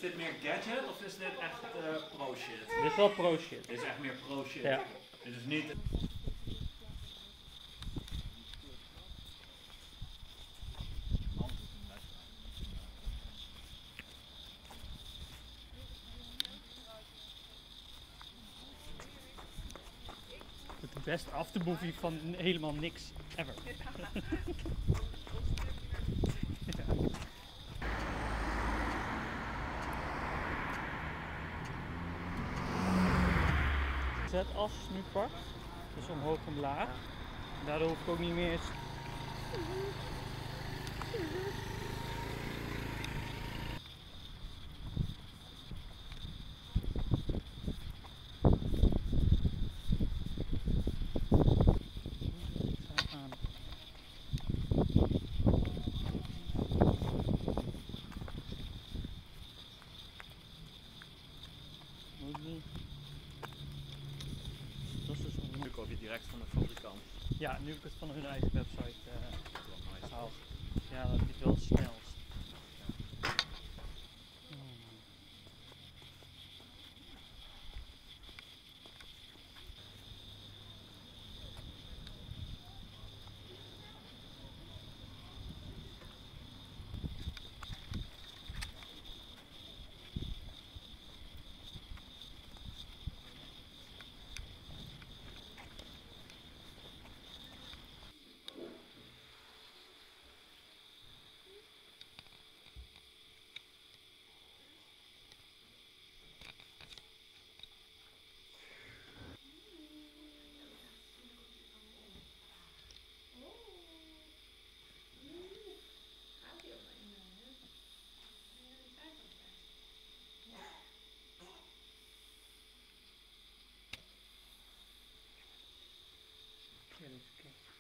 dit meer gadget of is dit echt pro shit? Dit is wel pro shit. Dit is echt meer pro shit. Ja. Dit is niet... De best aftermovie van helemaal niks ever. Z-as is nu part, dus omhoog en omlaag. Daardoor hoef ik ook niet meer eens. Dat is dus Nu koop je direct van de fabrikant. ja, nu heb ik het van hun eigen website gehaald. Ja, dat is wel het snelst. Ja, dus kijk.